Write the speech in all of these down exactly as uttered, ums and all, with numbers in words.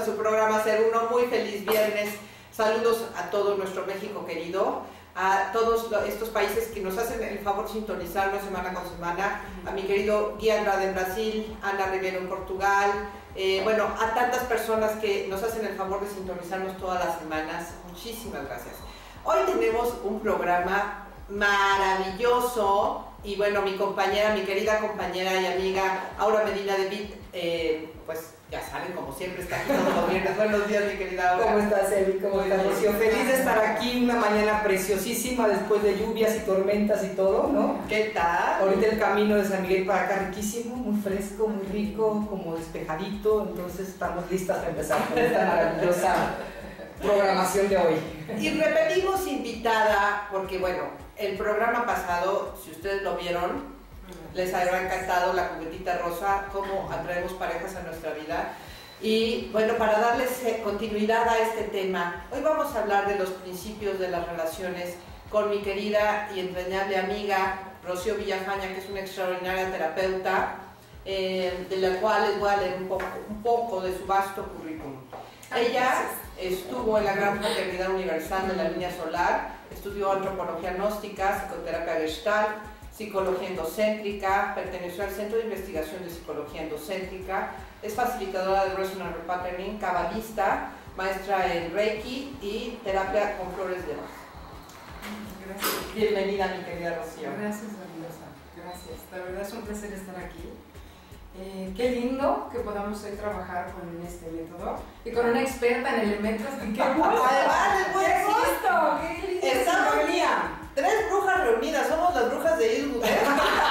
a su programa Ser Uno. Muy feliz viernes. Saludos a todo nuestro México querido, a todos estos países que nos hacen el favor de sintonizarnos semana con semana, a mi querido Gui Andrade en Brasil, Ana Rivero en Portugal, eh, bueno, a tantas personas que nos hacen el favor de sintonizarnos todas las semanas. Muchísimas gracias. Hoy tenemos un programa maravilloso y bueno, mi compañera, mi querida compañera y amiga Aura Medina de Vid, eh, pues ya saben, como siempre está aquí todos los viernes. Buenos días, mi querida Aura. ¿Cómo estás, Evi? ¿Cómo estás, Rocío? Feliz de estar aquí, una mañana preciosísima después de lluvias y tormentas y todo, ¿no? ¿Qué tal? Ahorita el camino de San Miguel para acá riquísimo, muy fresco, muy rico, como despejadito, entonces estamos listas para empezar con esta maravillosa programación de hoy. Y repetimos invitada, porque bueno, el programa pasado, si ustedes lo vieron, les habrá encantado la juguetita rosa, cómo atraemos parejas a nuestra vida. Y bueno, para darles continuidad a este tema, hoy vamos a hablar de los principios de las relaciones con mi querida y entrañable amiga Rocío Villafaña, que es una extraordinaria terapeuta, eh, de la cual les voy a leer un poco, un poco de su vasto currículum. Ella estuvo en la Gran Fraternidad Universal de la Línea Solar, estudió antropología gnóstica, psicoterapia gestalt, psicología endocéntrica, perteneció al Centro de Investigación de Psicología Endocéntrica, es facilitadora de Resonant Repatterning, cabalista, maestra en Reiki y terapia con flores de Bach. Gracias. Bienvenida, mi querida Rocío. Gracias, Valiosa. Gracias. La verdad es un placer estar aquí. Eh, qué lindo que podamos hoy trabajar con este método y con una experta en elementos. ¡Qué gusto! Además, después ¡Qué gusto! ¡Qué lindo! Estamos tres brujas reunidas, somos las brujas de Eastwood, ¿eh?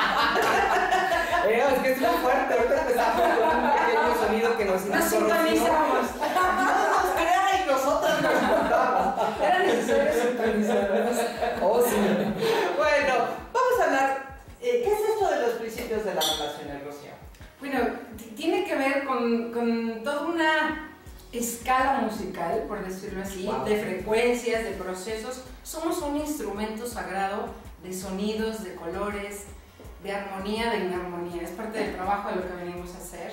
Eh, es que es muy fuerte, ahorita empezamos con un pequeño sonido que nos Nos sintonizamos. No nos crea y nosotras nos juntamos. Era necesario sintonizarnos. Oh, sí. Bueno, vamos a hablar, eh, ¿qué es esto de los principios de la relación, Rocío? Bueno, tiene que ver con, con toda una escala musical, por decirlo así, wow, de frecuencias, de procesos. Somos un instrumento sagrado de sonidos, de colores, de armonía, de inarmonía. Es parte del trabajo de lo que venimos a hacer.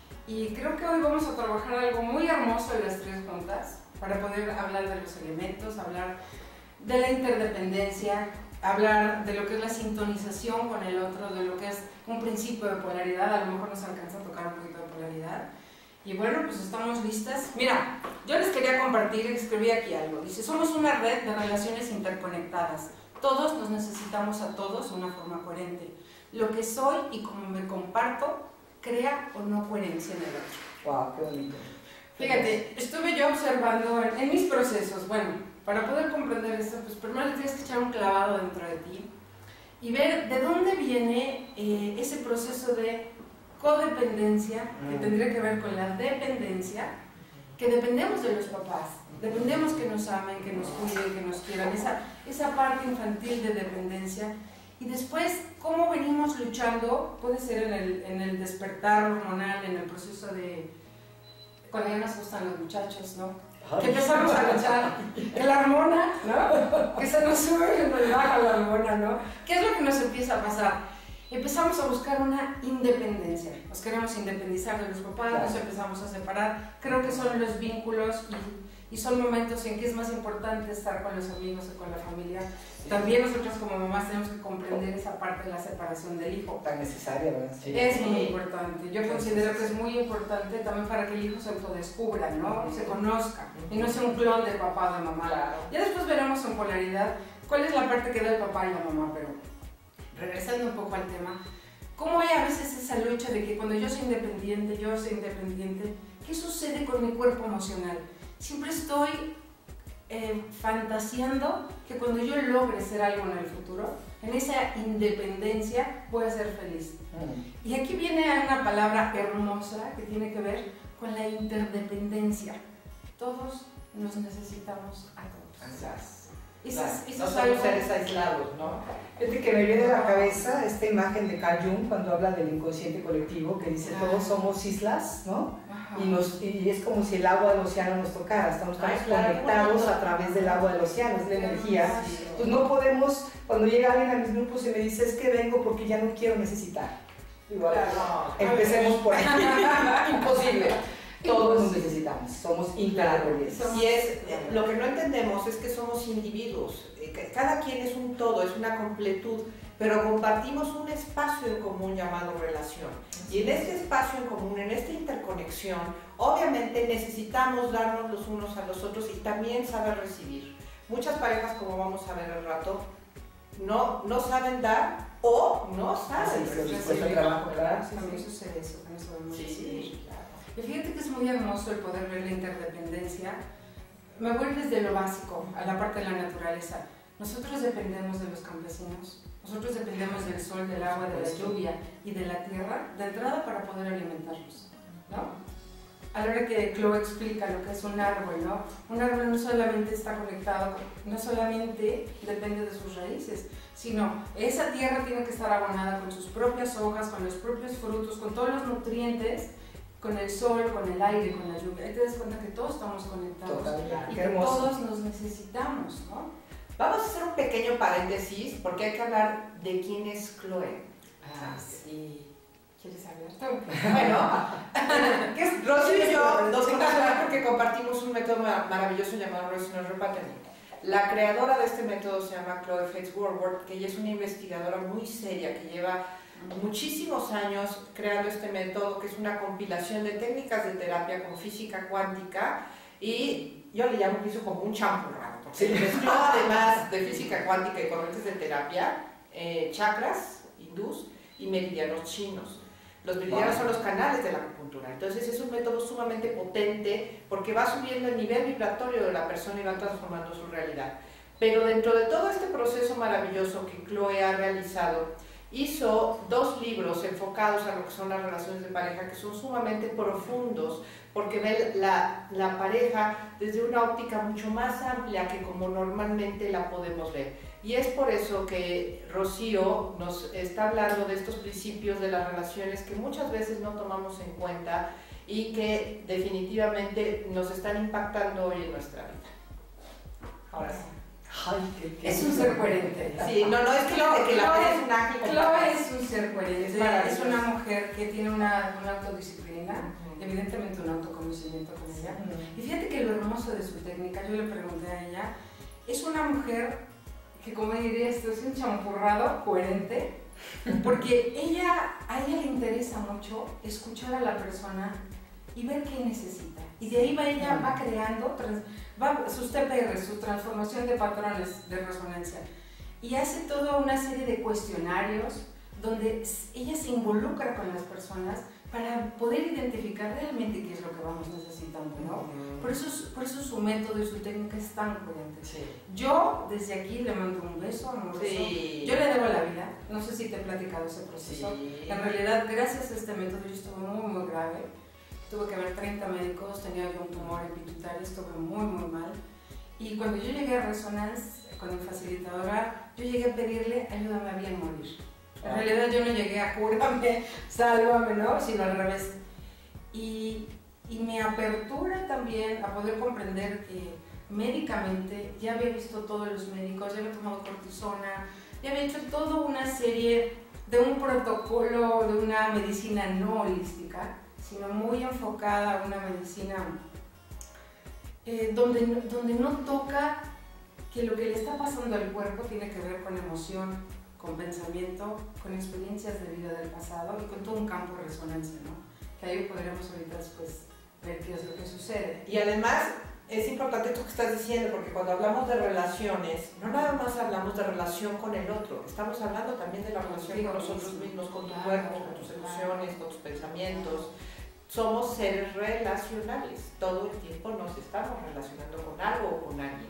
Y creo que hoy vamos a trabajar algo muy hermoso de las tres juntas para poder hablar de los elementos, hablar de la interdependencia, hablar de lo que es la sintonización con el otro, de lo que es un principio de polaridad. A lo mejor nos alcanza a tocar un poquito de polaridad. Y bueno, pues estamos listas. Mira, yo les quería compartir, escribí aquí algo. Dice, somos una red de relaciones interconectadas. Todos nos necesitamos a todos de una forma coherente. Lo que soy y como me comparto, crea o no coherencia en el otro. Wow, qué bonito. Fíjate, estuve yo observando en, en mis procesos, bueno, para poder comprender esto, pues primero tienes que echar un clavado dentro de ti y ver de dónde viene eh, ese proceso de codependencia, que tendría que ver con la dependencia, que dependemos de los papás, dependemos que nos amen, que nos cuiden, que nos quieran, esa, esa parte infantil de dependencia. Y después, cómo venimos luchando, puede ser en el, en el despertar hormonal, en el proceso de, cuando ya nos gustan los muchachos, ¿no? Que empezamos a luchar, que la hormona, ¿no? Que se nos sube y nos baja la hormona, ¿no? ¿Qué es lo que nos empieza a pasar? Empezamos a buscar una independencia, nos queremos independizar de los papás, nos empezamos a separar. Creo que son los vínculos y, y son momentos en que es más importante estar con los amigos o con la familia. Sí. También nosotros como mamás tenemos que comprender esa parte de la separación del hijo. Tan necesaria, ¿verdad? Sí. Es muy importante. Yo considero que es muy importante también para que el hijo se autodescubra, ¿no? Se conozca y no sea un clon de papá o de mamá. Claro. Ya después veremos en polaridad cuál es la parte que da el papá y la mamá, pero regresando un poco al tema, ¿cómo hay a veces esa lucha de que cuando yo soy independiente, yo soy independiente, qué sucede con mi cuerpo emocional? Siempre estoy eh, fantaseando que cuando yo logre ser algo en el futuro, en esa independencia voy a ser feliz. Mm. Y aquí viene una palabra hermosa que tiene que ver con la interdependencia. Todos nos necesitamos a todos. Exacto. Esas, no somos algo... seres aislados, ¿no? Fíjate que me viene a la cabeza esta imagen de Carl Jung cuando habla del inconsciente colectivo, que dice todos somos islas, ¿no? Y, nos, y es como si el agua del océano nos tocara, estamos, estamos Ay, claro, conectados bueno. a través del agua del océano, es la energía. Pues no podemos, cuando llega alguien a mis grupos y me dice es que vengo porque ya no quiero necesitar. Igual, claro, no, empecemos por ahí. Imposible. todos nos necesitamos, somos interdependientes. Y es, lo que no entendemos es que somos individuos, cada quien es un todo, es una completud, pero compartimos un espacio en común llamado relación. Y en este espacio en común, en esta interconexión, obviamente necesitamos darnos los unos a los otros y también saber recibir. Muchas parejas, como vamos a ver al rato, no, no saben dar o no saben Sí, recibir. sí, sí, trabajo, claro. Sí, también sucede eso, que no sabemos Sí, recibir. claro. Y fíjate que es muy hermoso el poder ver la interdependencia. Me voy desde lo básico a la parte de la naturaleza. Nosotros dependemos de los campesinos, nosotros dependemos del sol, del agua, de la lluvia y de la tierra de entrada para poder alimentarnos, ¿no? A la hora que Chloe explica lo que es un árbol, ¿no? Un árbol no solamente está conectado, no solamente depende de sus raíces, sino esa tierra tiene que estar abonada con sus propias hojas, con los propios frutos, con todos los nutrientes, con el sol, con el aire, con la lluvia. Ahí te das cuenta que todos estamos conectados. Total, y qué que hermoso. todos nos necesitamos, ¿no? Vamos a hacer un pequeño paréntesis porque hay que hablar de quién es Chloe. Ah, sí. ¿Quieres hablar tú? Bueno, ¿qué es? Rosy y yo nos conocemos porque compartimos un método maravilloso llamado Resonance Repatterning. La creadora de este método se llama Chloe Fates Woodward, que ella es una investigadora muy seria que lleva muchísimos años creando este método, que es una compilación de técnicas de terapia con física cuántica, y yo le llamo que hizo como un champurrado, porque Sí. mezcló además de física cuántica y corrientes de terapia, eh, chakras hindús y meridianos chinos. Los meridianos son los canales de la acupuntura, entonces es un método sumamente potente porque va subiendo el nivel vibratorio de la persona y va transformando su realidad. Pero dentro de todo este proceso maravilloso que Chloe ha realizado, hizo dos libros enfocados a lo que son las relaciones de pareja que son sumamente profundos porque ve la, la pareja desde una óptica mucho más amplia que como normalmente la podemos ver. Y es por eso que Rocío nos está hablando de estos principios de las relaciones que muchas veces no tomamos en cuenta y que definitivamente nos están impactando hoy en nuestra vida. Ahora sí. Ay, qué, qué Es un ser coherente. Sí, no, no es que, Chloe, que la Chloe- es un ángel. Chloe es un ser coherente, Es es, maravilloso. una mujer que tiene una, una autodisciplina, uh-huh. evidentemente un autoconocimiento con ella. Uh-huh. Y fíjate que lo hermoso de su técnica, yo le pregunté a ella, es una mujer que, como diría esto, es un champurrado coherente, porque ella, a ella le interesa mucho escuchar a la persona y ver qué necesita. Y de ahí va ella va creando trans, va, sus T P R, su transformación de patrones de resonancia. Y hace toda una serie de cuestionarios donde ella se involucra con las personas para poder identificar realmente qué es lo que vamos necesitando, ¿no? Mm. Por, eso, por eso su método y su técnica es tan coherente. Sí. Yo desde aquí le mando un beso amoroso. Sí. Yo le debo la vida, no sé si te he platicado ese proceso. Sí. En realidad, gracias a este método yo estuve muy, muy grave. Tuve que ver treinta médicos, tenía yo un tumor en pituitaria, estuve muy, muy mal. Y cuando yo llegué a Resonance con mi facilitadora, yo llegué a pedirle, ayúdame a bien morir. En realidad yo no llegué a cúrame, sálvame, ¿no? Sino al revés. Y, y me apertura también a poder comprender que médicamente ya había visto todos los médicos, ya había tomado cortisona, ya había hecho toda una serie de un protocolo de una medicina no holística, sino muy enfocada a una medicina eh, donde, donde no toca que lo que le está pasando al cuerpo tiene que ver con emoción, con pensamiento, con experiencias de vida del pasado y con todo un campo de resonancia, ¿no? Que ahí podremos ahorita después ver qué es lo que sucede. Y además es importante esto que estás diciendo, porque cuando hablamos de relaciones, no nada más hablamos de relación con el otro, estamos hablando también de la relación con nosotros mismos, con tu cuerpo, con tus emociones, con tus pensamientos. Somos seres relacionales, todo el tiempo nos estamos relacionando con algo o con alguien.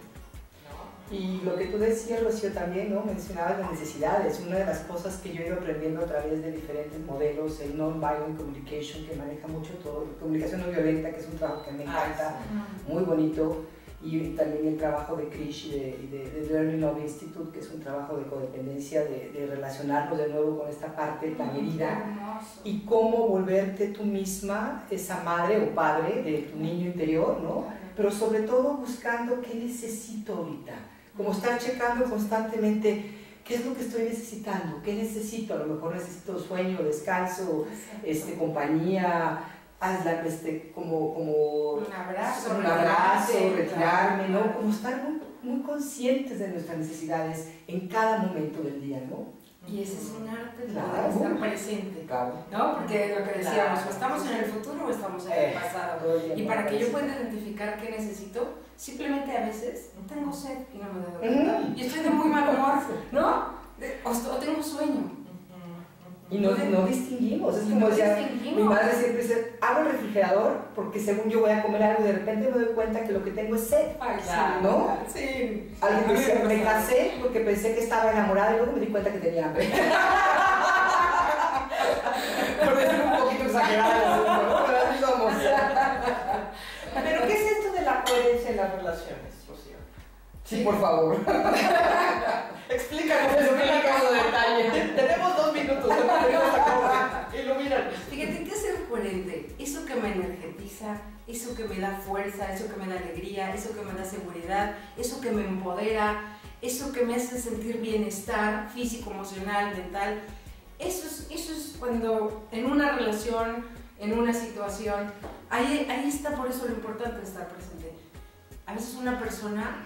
Y lo que tú decías, Rocío, también, ¿no? Mencionabas las necesidades. Una de las cosas que yo he ido aprendiendo a través de diferentes modelos, el Non-Violent Communication, que maneja mucho todo, comunicación no violenta, que es un trabajo que me encanta, ah, sí. muy bonito, y también el trabajo de Krish y de, de, de Learning Love Institute, que es un trabajo de codependencia, de, de relacionarnos de nuevo con esta parte tan herida, y cómo volverte tú misma esa madre o padre de tu niño interior, ¿no? Pero sobre todo buscando qué necesito ahorita. Como estar checando constantemente qué es lo que estoy necesitando, qué necesito, a lo mejor necesito sueño, descanso, este, compañía, hazla, este, como, como un abrazo, un abrazo, retirarte, retirarme, ¿no? claro. Como estar muy, muy conscientes de nuestras necesidades en cada momento del día, ¿no? Y ese es un arte de Claro. poder estar presente, Claro. ¿no? Porque lo que decíamos, Claro. o estamos en el futuro o estamos en Eh, el pasado. todo el tiempo Y para que yo presente. pueda identificar qué necesito, simplemente a veces tengo sed y no me doy Ujú. cuenta. Y estoy de muy mal humor, ¿no? De- O, o tengo sueño. Y no, no distinguimos, es Y como no decía, distinguimos. mi madre siempre dice, abro el refrigerador porque según yo voy a comer algo y de repente me doy cuenta que lo que tengo es sed. Ay, Claro. sí, ¿No? Sí. Alguien A mí decía, me me pasa. casé porque pensé que estaba enamorada y luego me di cuenta que tenía hambre. Por decir un poquito exagerada, ¿no? Pero así somos. Pero ¿qué es esto de la coherencia en las relaciones, Rocío? Sí, por favor. Explícanos eso, explícanos detalle. Tenemos dos minutos, no tenemos a corte. Ilumínanos. Fíjate, ¿qué es ser coherente? Eso que me energetiza, eso que me da fuerza, eso que me da alegría, eso que me da seguridad, eso que me empodera, eso que me hace sentir bienestar físico, emocional, mental. Eso es, eso es cuando en una relación, en una situación, ahí, ahí está por eso lo importante de estar presente. A veces una persona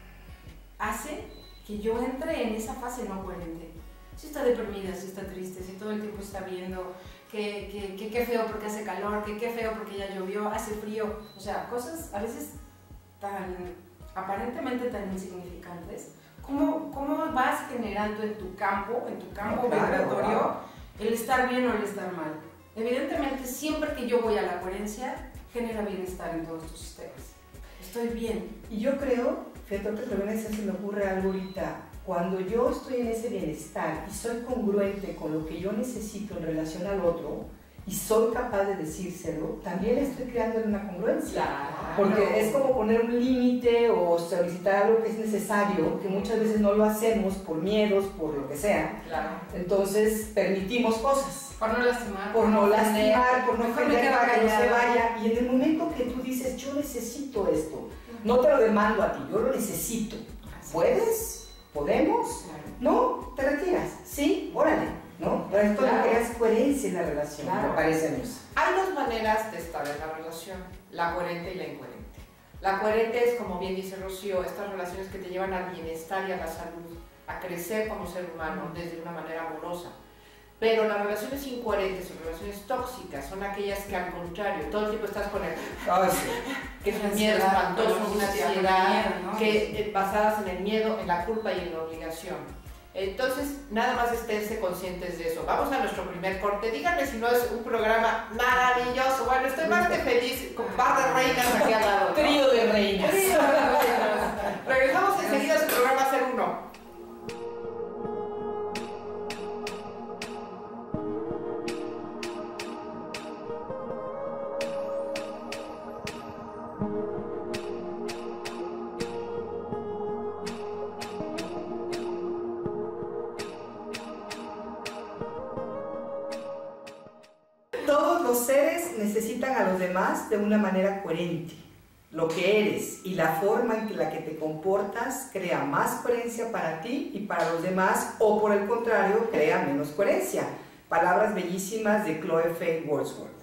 hace que yo entre en esa fase no coherente. Si está deprimida, si está triste, si todo el tiempo está viendo que, que, que qué feo porque hace calor, que qué feo porque ya llovió, hace frío, o sea, cosas a veces tan aparentemente tan insignificantes. ¿Cómo, cómo vas generando en tu campo, en tu campo Claro, vibratorio, claro. el estar bien o el estar mal? Evidentemente, siempre que yo voy a la coherencia, genera bienestar en todos tus sistemas. Estoy bien. Y yo creo, fíjate, otra pregunta, se me ocurre algo ahorita. Cuando yo estoy en ese bienestar y soy congruente con lo que yo necesito en relación al otro y soy capaz de decírselo, también estoy creando una congruencia. Porque es como poner un límite o solicitar algo que es necesario, que muchas veces no lo hacemos por miedos, por lo que sea. Claro. Entonces permitimos cosas. Por no lastimar. Por no lastimar, por no Mejor me ofender quedo para que no se callada. vaya. Y en el momento que tú dices, yo necesito esto, no te lo demando a ti, yo lo necesito. ¿Puedes? ¿Podemos? Claro. No, te retiras. Sí, órale, ¿no? Pero esto Claro. no creas coherencia en la relación, Claro. me parece a mí. Hay dos maneras de estar en la relación, la coherente y la incoherente. La coherente es, como bien dice Rocío, estas relaciones que te llevan al bienestar y a la salud, a crecer como ser humano desde una manera amorosa. Pero las relaciones incoherentes o relaciones tóxicas son aquellas que al contrario, todo el tiempo estás con el Ay, sí. que es un miedo Ansiedad, espantoso, con una angustia, ansiedad, con miedo, ¿no? que eh, basadas en el miedo, en la culpa y en la obligación. Entonces, nada más esténse conscientes de eso. Vamos a nuestro primer corte. Díganme si no es un programa maravilloso. Bueno, estoy más que feliz con par de reinas aquí al lado, ¿no? Trío de reinas. Trío de reinas. Regresamos enseguida a su programa Ser Uno. Todos los seres necesitan a los demás de una manera coherente. Lo que eres y la forma en la que te comportas crea más coherencia para ti y para los demás, o por el contrario, crea menos coherencia. Palabras bellísimas de Chloe Faye Wordsworth.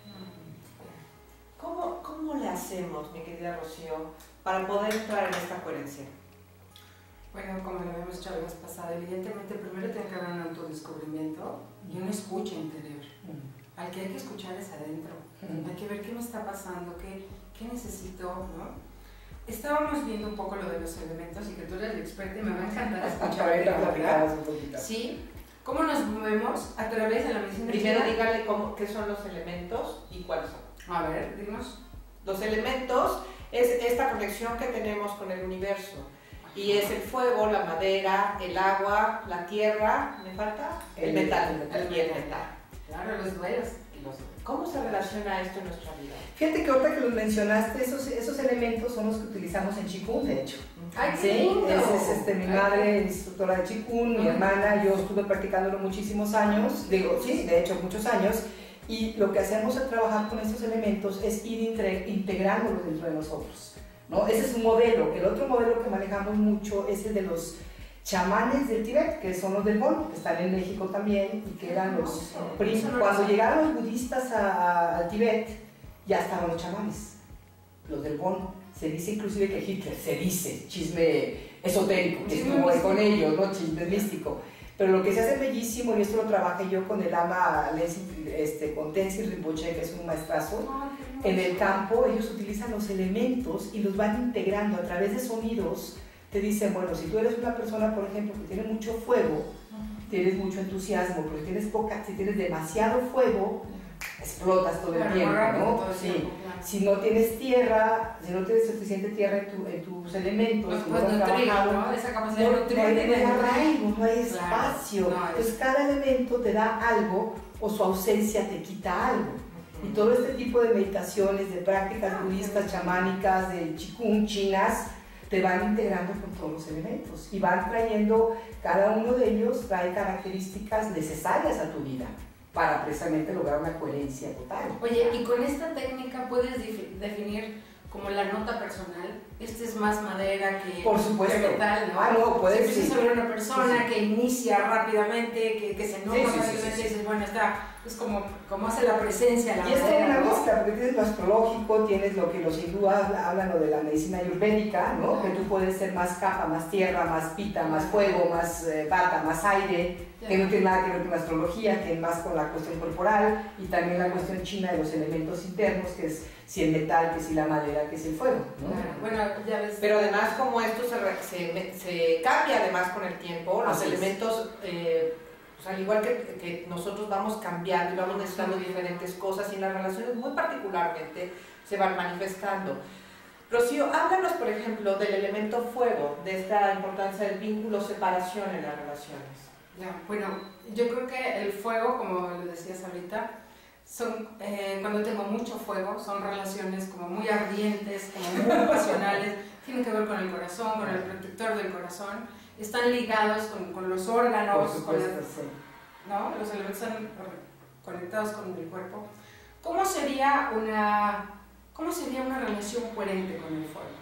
¿Cómo, ¿Cómo le hacemos, mi querida Rocío, para poder entrar en esta coherencia? Bueno, como lo habíamos dicho la vez pasada, evidentemente primero tiene que haber un autodescubrimiento y una escucha interior. Al que hay que escuchar es adentro. Mm. Hay que ver qué me está pasando, qué, qué necesito, ¿no? Estábamos viendo un poco lo de los elementos y que tú eres la experta y me va a encantar escuchar. Ahorita platicamos un poquito. ¿Sí? ¿Cómo nos movemos a través de la medicina Primero china? dígale cómo, qué son los elementos y cuáles son. A ver, dinos. Los elementos es esta conexión que tenemos con el universo. Y es el fuego, la madera, el agua, la tierra, ¿me falta? El, El metal, metal. el, y el metal. Claro, los duelos. Y los- ¿Cómo se relaciona esto en nuestra vida? Fíjate que ahorita que los mencionaste, esos, esos elementos son los que utilizamos en Qigong, de hecho. ¡Ay, qué Sí, lindo! esa es este, mi madre, instructora de Qigong, mi hermana, yo estuve practicándolo muchísimos años, digo, sí, de hecho muchos años, y lo que hacemos al trabajar con estos elementos es ir intre- integrándolos dentro de nosotros, ¿no? Ese es un modelo. El otro modelo que manejamos mucho es el de los chamanes del Tíbet, que son los del Bon, que están en México también, y que eran los Eso prim- no lo cuando sé. llegaron los budistas a- a- al Tíbet, ya estaban los chamanes, los del Bon. Se dice inclusive que Hitler, se dice, chisme esotérico, que estuvo ahí con ellos, ¿no? Chisme místico. Pero lo que se hace bellísimo, y esto lo trabajé yo con el ama este, con Tenzin Rinpoche, que es un maestrazo, en el campo ellos utilizan los elementos y los van integrando a través de sonidos. Te dicen, bueno, si tú eres una persona, por ejemplo, que tiene mucho fuego, tienes mucho entusiasmo, pero si tienes poca, si tienes demasiado fuego, explotas todo el tiempo, ¿no? Sí. Si no tienes tierra, si no tienes suficiente tierra en, tu, en tus elementos, no, si pues no has trabajado, ¿no? Esa capacidad no, de no hay, no hay arraigo, no hay claro, espacio. no hay. Entonces cada elemento te da algo o su ausencia te quita algo. Y todo este tipo de meditaciones, de prácticas budistas, chamánicas, de Qigong, chinas, te van integrando con todos los elementos y van trayendo, cada uno de ellos trae características necesarias a tu vida para precisamente lograr una coherencia total. Oye, y con esta técnica puedes definir como la nota personal. Este es más madera que, por supuesto, que metal, ¿no? Ah, no, puedes sí. sí. sobre una persona sí, sí. que inicia rápidamente, que, que se enoja sí, sí, rápidamente, sí, sí, y dices, bueno, está, es como, como hace la presencia, la y es madera, toda una ¿no? mezcla, porque tienes lo astrológico, tienes lo que los hindúes hablan, lo de la medicina ayurvédica, ¿no? Que tú puedes ser más capa, más tierra, más pita, más fuego, más eh, bata, más aire, ya. Que no tiene nada que ver con la astrología, que es más con la cuestión corporal, y también la cuestión china de los elementos internos, que es si el metal, que si la madera, que si el fuego, ¿no? Claro. Bueno, ya ves. Pero además, como esto se, se, se cambia además con el tiempo, los Así elementos, eh, pues al igual que, que nosotros vamos cambiando y vamos necesitando diferentes cosas, y en las relaciones muy particularmente se van manifestando. Rocío, háblanos, por ejemplo, del elemento fuego, de esta importancia del vínculo, separación en las relaciones. Ya, bueno, yo creo que el fuego, como lo decías ahorita, son, eh, cuando tengo mucho fuego, son relaciones como muy ardientes, como muy pasionales, tienen que ver con el corazón, con el protector del corazón, están ligados con, con los órganos, supuesto, con las, sí. ¿no? Los elementos están conectados con el cuerpo. ¿Cómo sería una, cómo sería una relación coherente con el fuego?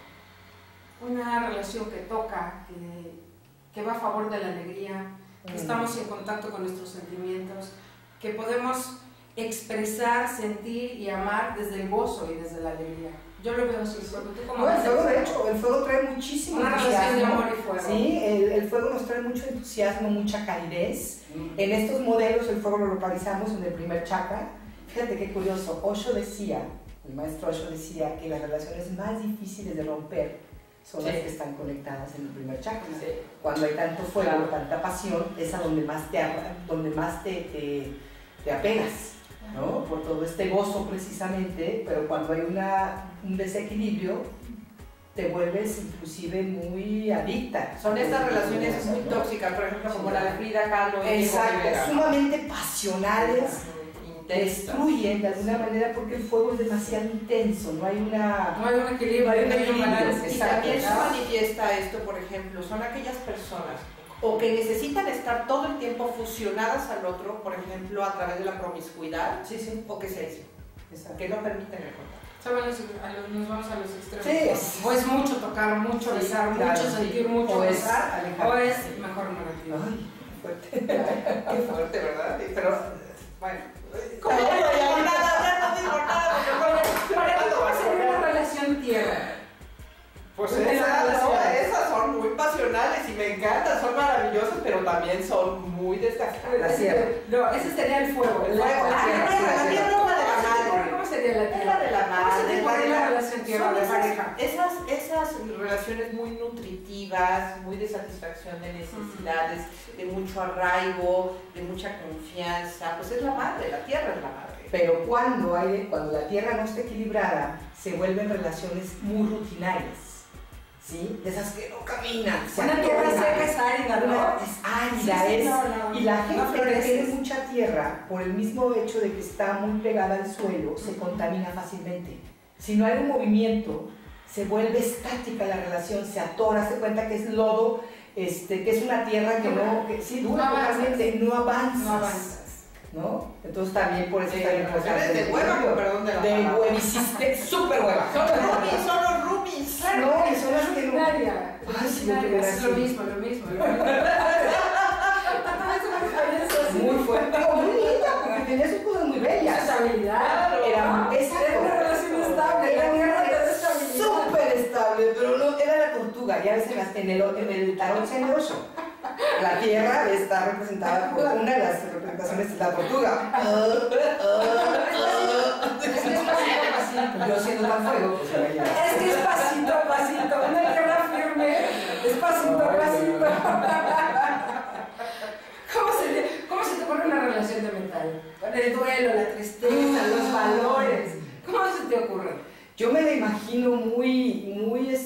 Una relación que toca, que, que va a favor de la alegría, que estamos en contacto con nuestros sentimientos, que podemos expresar, sentir y amar desde el gozo y desde la alegría. Yo lo veo así. ¿Tú cómo No, el ves? fuego, de hecho, el fuego trae muchísimo Una entusiasmo. relación de amor y fuego. Sí, el, el fuego nos trae mucho entusiasmo, mucha calidez. Mm. En estos modelos el fuego lo localizamos en el primer chakra. Fíjate qué curioso, Osho decía, el maestro Osho decía que las relaciones más difíciles de romper son sí. las que están conectadas en el primer chakra. Sí. Cuando hay tanto fuego, claro. tanta pasión, es a donde más te, donde más te, te, te apegas, ¿no? Por todo este gozo precisamente, pero cuando hay una, un desequilibrio, te vuelves inclusive muy adicta. Son estas relaciones muy tóxicas, por ejemplo, como la de Frida Kahlo y Exacto, Rivera, sumamente pasionales. Destruyen de alguna manera porque el fuego es demasiado intenso, no hay una no hay un equilibrio, no hay un equilibrio. Y también se manifiesta esto, por ejemplo, son aquellas personas o que necesitan estar todo el tiempo fusionadas al otro, por ejemplo, a través de la promiscuidad, sí, sí. o que se dicen, que no permiten el contacto. Nos vamos a los extremos. Sí, es, o es mucho tocar, mucho sí, besar, claro, mucho sentir, sí. mucho o besar, es o es mejor no retiro. Ay, qué fuerte. Qué fuerte, ¿verdad? Pero, bueno. ¿Cómo no digo nada? No digo nada, porque para ti, ¿cómo sería una relación tierra? Pues esas, no, esas son muy pasionales y me encantan, son maravillosas, pero también son muy desgastantes. No, ese sería el fuego. El fuego, ah, la tierra, la tierra de la madre. ¿Cómo sería la tierra? La de la madre. ¿Cómo se te pone la relación tierra de pareja? Esas, esas relaciones muy nutritivas, muy de satisfacción de necesidades, de mucho arraigo, de mucha confianza, pues es la madre, la tierra es la madre. Pero cuando, hay, cuando la tierra no está equilibrada, se vuelven relaciones muy rutinarias. ¿Sí? De esas que no caminan. Una tierra seca es árida, ¿no? Es árida, sí, sí, es. No, no, y la gente no que tiene mucha tierra, por el mismo hecho de que está muy pegada al suelo, se contamina fácilmente. Si no hay un movimiento, se vuelve estática la relación, se atora, se cuenta que es lodo, este, que es una tierra que no, que sí dura totalmente, no avanzas. No avanzas. ¿No? Entonces también por eso de, está bien importante. De hueva, perdón, de la De huevisiste, súper hueva. Son roomies, son los roomies. No, y son las que no. Ay, sí, es lo mismo, lo mismo. Lo mismo. Muy fuerte, muy linda, porque tenía sus cosas muy bellas. Estabilidad. Era, exacto. insoportable, pero no, era la tortuga, ya ves en, las, en, el, en el tarot celoso. La tierra está representada por una de las representaciones de la tortuga. Yo siendo tan fuego, pues es que es pasito a pasito, una tierra firme, es pasito a pasito. ¿Cómo se, ¿Cómo se te ocurre una relación de metal? Con el duelo, la tristeza, los valores. ¿Cómo se te ocurre? Yo me la imagino muy, muy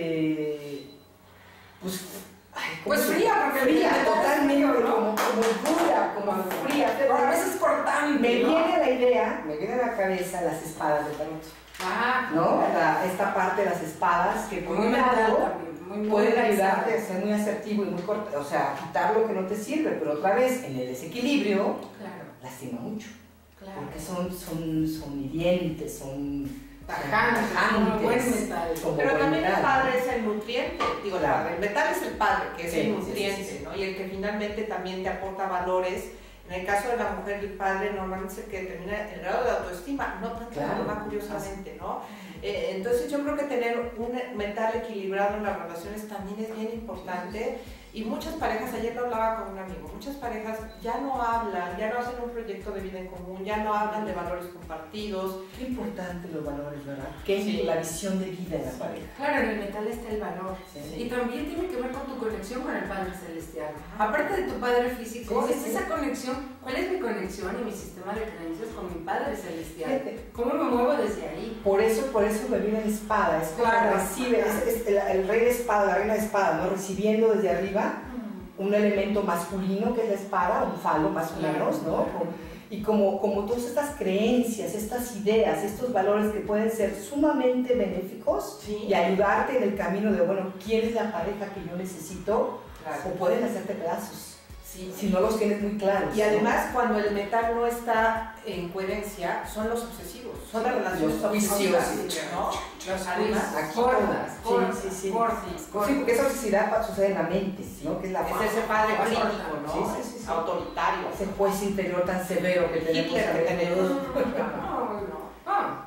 este. Pues. Ay, pues fría, porque fría, totalmente, ¿no? como, como dura, como fría. Pero a veces cortante. Me ¿no? viene la idea, me viene a la cabeza las espadas de tarot. Ah, ¿no? La, esta parte de las espadas que por muy un lado muy, muy pueden muy ayudarte a ser muy asertivo y muy corto, o sea, quitar lo que no te sirve, pero otra vez en el desequilibrio claro, lastima mucho, claro. porque son, son, son hirientes, son tajantes, como buen metal. Como Pero buen también metal. el padre es el nutriente, digo, Claro. el padre, el metal es el padre, que es Sí, el sí, nutriente, sí, sí. ¿no? Y el que finalmente también te aporta valores. En el caso de la mujer, el padre normalmente es el que determina el grado de autoestima, no tanto Claro. la mamá, curiosamente, ¿no? Eh, entonces yo creo que tener un mental equilibrado en las relaciones también es bien importante. Y muchas parejas, ayer lo hablaba con un amigo, muchas parejas ya no hablan, ya no hacen un proyecto de vida en común, ya no hablan de valores compartidos. Qué importante los valores, ¿verdad? Qué Sí. la visión de vida en la pareja. Claro, en el metal está el valor. Sí. Y también tiene que ver con tu conexión con el Padre Celestial. Aparte de tu Padre físico, Sí, sí, es sí. esa conexión. ¿Cuál es mi conexión y mi sistema de creencias con mi Padre Celestial? Fíjate. ¿Cómo me muevo desde ahí? Por eso, por eso me viene la espada, es como Claro. recibe, es, es el, el rey de espada, la reina de espada, ¿no? Recibiendo desde arriba un elemento masculino que es la espada, un falo más o menos, ¿no? Y como, como todas estas creencias, estas ideas, estos valores que pueden ser sumamente benéficos Sí. y ayudarte en el camino de, bueno, ¿quién es la pareja que yo necesito? Claro. O pueden hacerte pedazos, Sí. si no los tienes muy claros. Y ¿no? además, cuando el metal no está en coherencia, son los obsesivos, son las relaciones Los juicios, obsesivas, ¿no? Los Además, juicios, aquí gordas, sí, gordas, sí, sí. gordas, Sí, gordas. porque esa obsesividad sucede en la mente, ¿no? Que es la Es ese padre Más crítico, importante. ¿no? Sí, sí, sí, sí. Autoritario. ese juez interior tan severo que tenemos. Hitler que tenemos. No, no. Ah.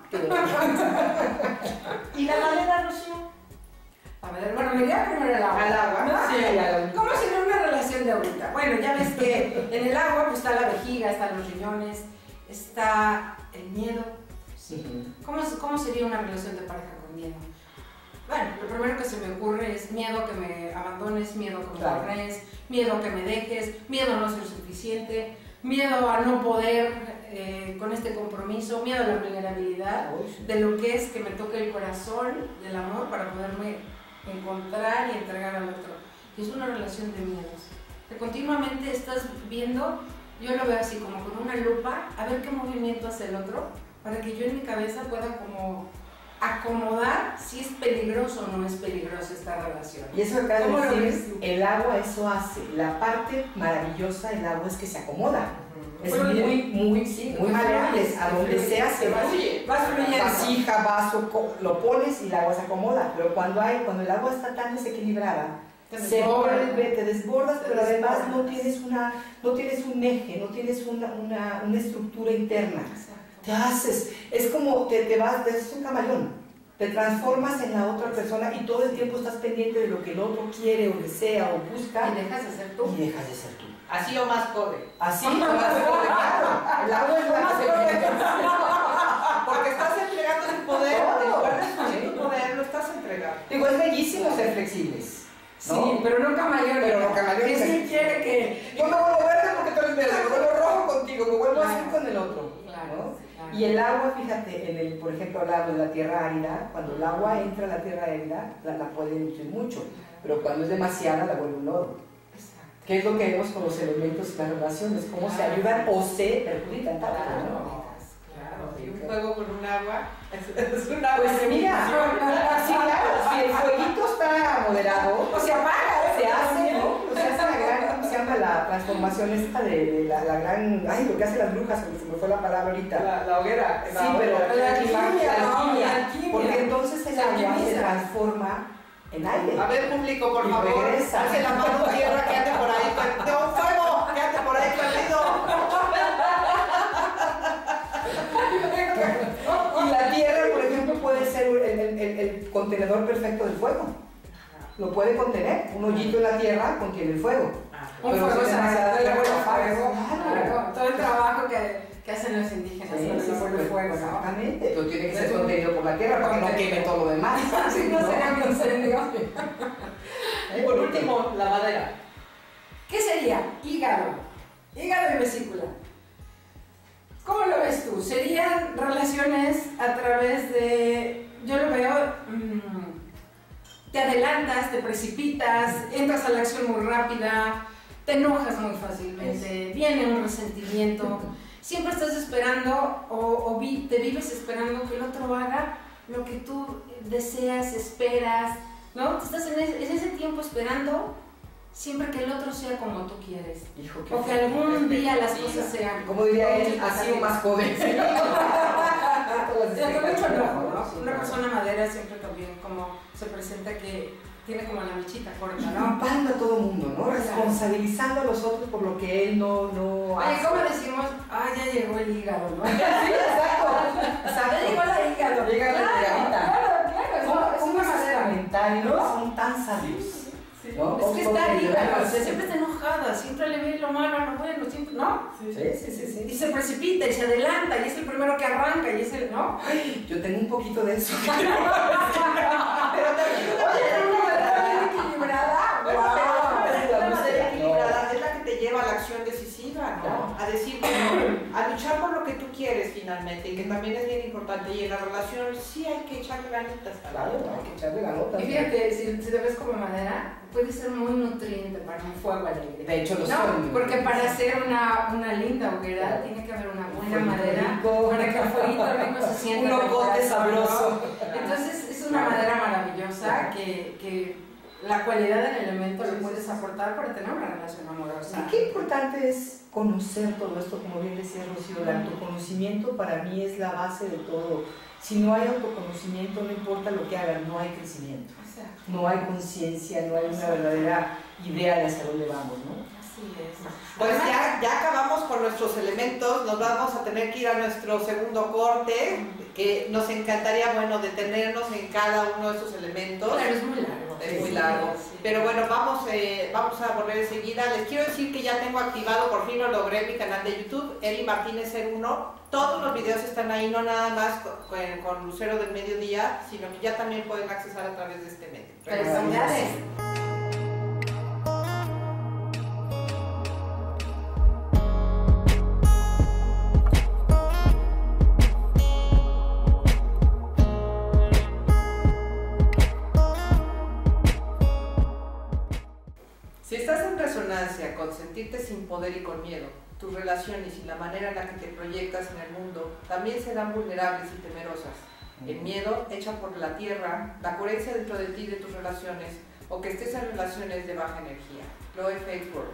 ¿Y la manera, Rocío? A ver, bueno, me iría primero al agua. Al agua, ¿no? sí, al agua. ¿Cómo sería una relación de ahorita? Bueno, ya ves que en el agua pues está la vejiga, están los riñones, está el miedo. Sí. ¿Cómo, es- ¿Cómo sería una relación de pareja con miedo? Bueno, lo primero que se me ocurre es miedo a que me abandones, miedo a que me Claro. corres, miedo a que me dejes, miedo a no ser suficiente, miedo a no poder eh, con este compromiso, miedo a la vulnerabilidad, de lo que es que me toque el corazón del amor para poderme encontrar y entregar al otro. Y es una relación de miedos. Que continuamente estás viendo, yo lo veo así como con una lupa, a ver qué movimiento hace el otro, para que yo en mi cabeza pueda como acomodar si es peligroso o no es peligrosa esta relación. Y eso que acabas ¿Cómo lo de ves decir, tú? el agua eso hace. La parte maravillosa del agua es que se acomoda. Es Fluye. muy, muy, sí, muy Fluye, maleable. A donde fluye. sea se va. Oye, Vas fluyendo. Vasija, vaso, co- lo pones y el agua se acomoda. Pero cuando hay, cuando el agua está tan desequilibrada, Te se desbordas. vuelve, te desbordas, Te pero además no desbordas. tienes una, no tienes un eje, no tienes una, una, una estructura interna. Exacto. Te haces, es como te, te vas, es un camaleón. Te transformas en la otra persona y todo el tiempo estás pendiente de lo que el otro quiere o desea o busca Y dejas de ser tú. y dejas de ser tú. así o más pobre. Así, o más pobre, claro. El agua es la que se Porque estás entregando tu poder, Todo. en lugar de fluir tu poder, lo estás entregando. Digo, es bellísimo ser flexibles. ¿no? Sí, pero no camaleón. Pero no camaleón. Es que quiere que... Yo me vuelvo verde porque tú eres verde, me vuelvo rojo contigo, me vuelvo azul con el otro. Claro, ¿no? sí, claro. Y el agua, fíjate, en el, por ejemplo, hablando de la tierra árida, cuando el agua entra a la tierra árida, la, la puede nutrir mucho, pero cuando es demasiada la vuelve un lodo. Exacto. ¿Qué es lo que vemos con los elementos y las relaciones? Cómo se ayudan o se perjudican tanto, ¿no? Claro, Y un fuego con un agua es un agua. Pues mira, sí, claro, si el fueguito está moderado, O se apaga, se hace, ¿no? Se hace la gran, ¿cómo se llama? La transformación esta de, de la, la gran, ay, lo que hacen las brujas, se me fue la palabra ahorita. La, la hoguera. Sí, pero la alquimia, la no, alquimia, la alquimia. porque entonces el Se agua se alquimiza. transforma en aire. A ver, público, por Y favor, regresa. hace la mano tierra que ande por ahí. per- ¡No, fuego! ¡Que ande por ahí perdido! Y la tierra, por ejemplo, puede ser el, el- el- el contenedor perfecto del el fuego. Lo puede contener. Un hoyito en la tierra contiene el fuego. Un Pero fuego si se le vas a dar hace fuego, fuego, claro. claro. Todo el trabajo que, que hacen los indígenas Sí, con sí, el fuego, sí, fuego, ¿no? exactamente. Pero tiene que ser contenido por la tierra para que no queme todo lo demás. Si no sería un incendio. Y por último, la madera. ¿Qué sería? Hígado. Hígado y vesícula. ¿Cómo lo ves tú? ¿Serían relaciones a través de... Yo lo veo... Mmm, te adelantas, te precipitas, entras a la acción muy rápida, te enojas muy fácilmente, viene un resentimiento, siempre estás esperando o, o vi, te vives esperando que el otro haga lo que tú deseas, esperas, ¿no? Estás en ese, en ese tiempo esperando siempre que el otro sea como tú quieres. Hijo, o que algún día las cosas sean... Como diría él, ha sido más joven. Yo tengo mucho enojo, ¿no? Una persona madera siempre también como se presenta que tiene como la mechita corta, ¿no? Culpando a todo el mundo, ¿no? Responsabilizando a los otros por lo que él no, no Oye, hace. ¿cómo decimos? Ah, ya llegó el hígado, ¿no? Sí, exacto. Ya llegó el hígado. Llega la Claro, higadita. claro, ¿Cómo, es cómo una esos madera. comentarios son tan sabios? ¿No? Es que está Porque- hígado, o sea, siempre está enojada, siempre le ve lo malo a lo bueno, siempre, ¿no? Sí, sí, sí, sí. Y se precipita y se adelanta y es el primero que arranca y es el, ¿no? Yo tengo un poquito de eso. Pero también una madera Oye, equilibrada. Bueno, Wow. pero la madera equilibrada es la que te lleva a la acción decisiva, ¿no? Claro. A decir, bueno, a luchar por lo que tú quieres finalmente, y que también es bien importante. Y en la relación sí hay que echarle ganitas. Claro, hay que echarle la nota. Y fíjate, si, si te ves como madera, puede ser muy nutriente para un fuego alegre. De hecho, los No, son. porque para hacer una, una linda hoguera Claro. tiene que haber una Un buena fueguito madera rico. para que el fueguito rico se sienta. Un en el locote corazón, sabroso. ¿no? Entonces es una madera maravillosa que, que la cualidad del elemento le puedes aportar para tener una relación amorosa. Y qué importante es conocer todo esto, como bien decía Rocío, el autoconocimiento para mí es la base de todo. Si no hay autoconocimiento, no importa lo que hagan, no hay crecimiento. Exacto. No hay conciencia, no hay una verdadera idea de hacia dónde vamos, ¿no? Así es. Pues ya, ya acabamos con nuestros elementos, nos vamos a tener que ir a nuestro segundo corte, que nos encantaría, bueno, detenernos en cada uno de estos elementos. Claro, es muy largo. Es muy largo. Sí. Pero bueno, vamos, eh, vamos a volver enseguida. Les quiero decir que ya tengo activado, por fin lo logré, mi canal de YouTube, Eli Martínez cero uno. Todos los videos están ahí, no nada más con, con Lucero del Mediodía, sino que ya también pueden accesar a través de este medio. Felicidades. Si estás en resonancia con sentirte sin poder y con miedo, tus relaciones y la manera en la que te proyectas en el mundo también serán vulnerables y temerosas. El miedo echa por la tierra, la coherencia dentro de ti y de tus relaciones, o que estés en relaciones de baja energía. Chloe Facebook.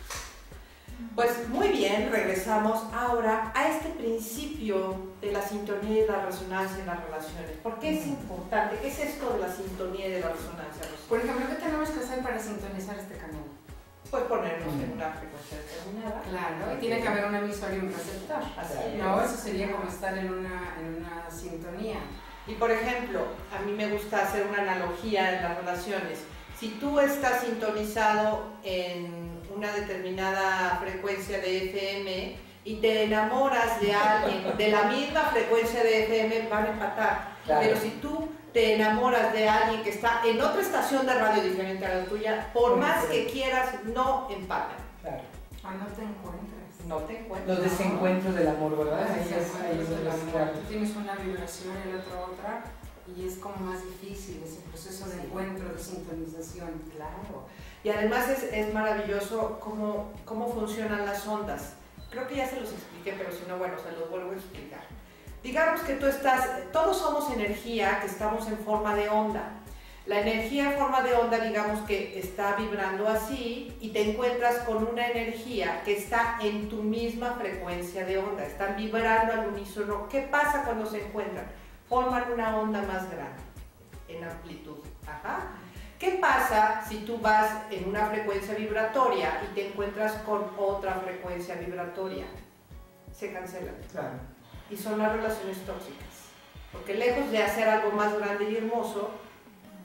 Pues muy bien, regresamos ahora a este principio de la sintonía y la resonancia en las relaciones. ¿Por qué es importante? ¿Qué es esto de la sintonía y de la resonancia, Rocío? Por ejemplo, ¿qué tenemos que hacer para sintonizar este canal? Pues ponernos en una frecuencia determinada. Claro, y tiene que haber un emisor y un receptor. Así No, es. eso sería como estar en una, en una sintonía. Y por ejemplo, a mí me gusta hacer una analogía en las relaciones. Si tú estás sintonizado en una determinada frecuencia de F M y te enamoras de alguien de la misma frecuencia de F M, van a empatar. Claro. Pero si tú te enamoras de alguien que está en otra estación de radio diferente a la tuya, por más que quieras, no empatan. Claro. Cuando te encuentras. No te encuentras. Los desencuentros del amor, ¿verdad? Los Ahí es, ahí desencuentros es del donde es amor. claro. Tú tienes una vibración y el otro otra, y es como más difícil ese proceso de encuentro, de sintonización. Claro. Y además es, es maravilloso cómo, cómo funcionan las ondas. Creo que ya se los expliqué, pero si no, bueno, se los vuelvo a explicar. Digamos que tú estás, todos somos energía que estamos en forma de onda. La energía en forma de onda, digamos que está vibrando así y te encuentras con una energía que está en tu misma frecuencia de onda. Están vibrando al unísono. ¿Qué pasa cuando se encuentran? Forman una onda más grande en amplitud. Ajá. ¿Qué pasa si tú vas en una frecuencia vibratoria y te encuentras con otra frecuencia vibratoria? Se cancelan. Claro. Y son las relaciones tóxicas. Porque lejos de hacer algo más grande y hermoso,